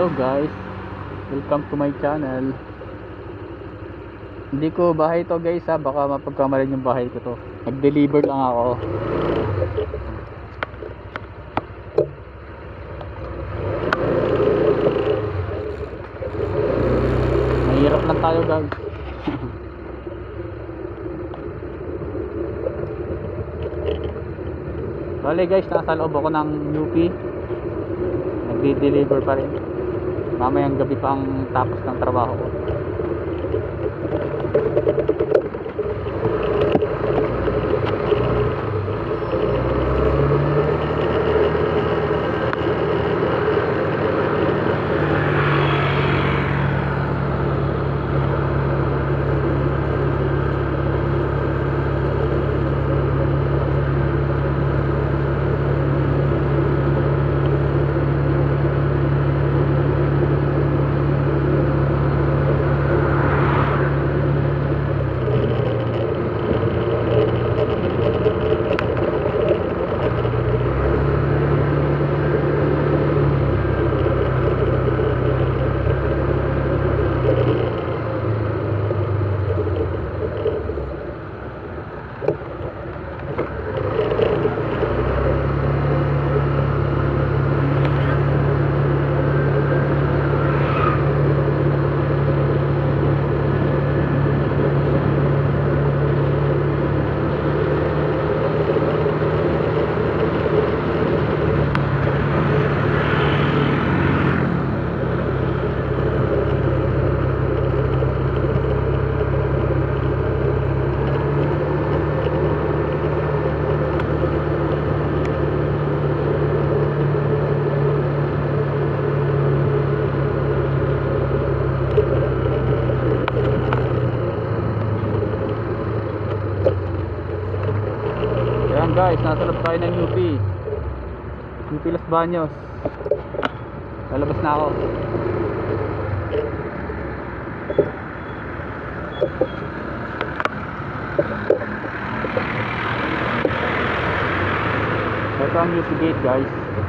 Hello guys, welcome to my channel. Hindi ko bahay to guys ha, baka mapagkamalan yung bahay ko to. Nag-deliver lang ako. Mahirap lang tayo guys. Bale guys, nasa loob ako ng UP. Nagde-deliver pa rin. Mamayang gabi pa ang tapos ng trabaho ko. Guys, nasa loob tayo ng UP Los Baños. Lalabas na ako. Ito ang UP gate guys.